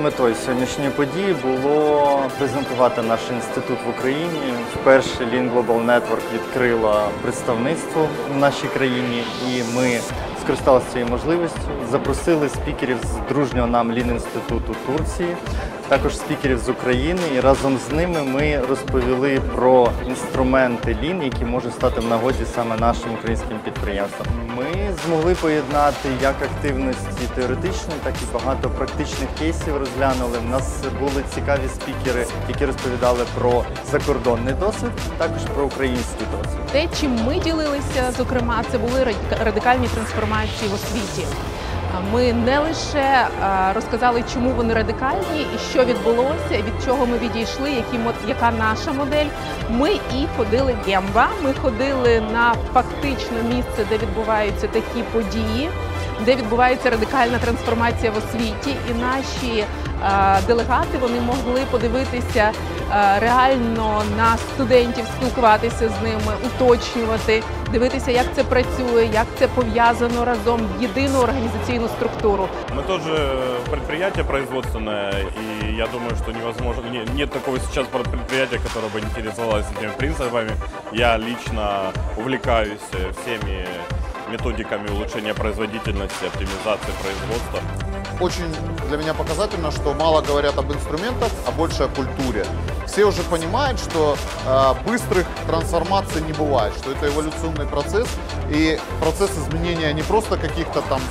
метою сьогоднішньої події було презентувати наш інститут в Україні. Вперше Lean Global Network відкрила представництво в нашій країні, і ми скористалися цією можливістю, запросили спікерів з дружнього нам Lean-інституту Турції, також спікерів з України, і разом з ними ми розповіли про інструменти Lean, які можуть стати в нагоді саме нашим українським підприємствам. Ми змогли поєднати як активності теоретичні, так і багато практичних кейсів розглянули. У нас були цікаві спікери, які розповідали про закордонний досвід, також про український досвід. Те, чим ми ділилися, зокрема, це були радикальні трансформації в освіті. Ми не лише розказали, чому вони радикальні і що відбулося, від чого ми відійшли, яка наша модель. Ми і ходили в Гемба, ми ходили на фактичне місце, де відбуваються такі події, де відбувається радикальна трансформація в освіті, і наші делегати вони могли подивитися реально на студентів, спілкуватися з ними, уточнювати, дивитися, як це працює, як це пов'язано разом в єдину організаційну структуру. Мы тоже предприятие производственное, и я думаю, что невозможно, нет такого сейчас предприятия, которое бы интересовалось этими принципами. Я лично увлекаюсь всеми методиками улучшения производительности, оптимизации производства. Очень для меня показательно, что мало говорят об инструментах, а больше о культуре. Все уже понимают, что быстрых трансформаций не бывает, что это эволюционный процесс, и процесс изменения не просто каких-то там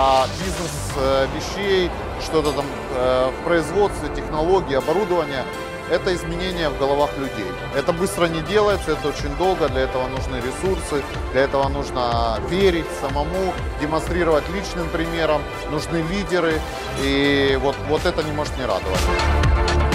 бизнес-вещей, что-то там в производстве, технологии, оборудования. Это изменения в головах людей. Это быстро не делается, это очень долго, для этого нужны ресурсы, для этого нужно верить самому, демонстрировать личным примером, нужны лидеры, и вот это не может не радовать.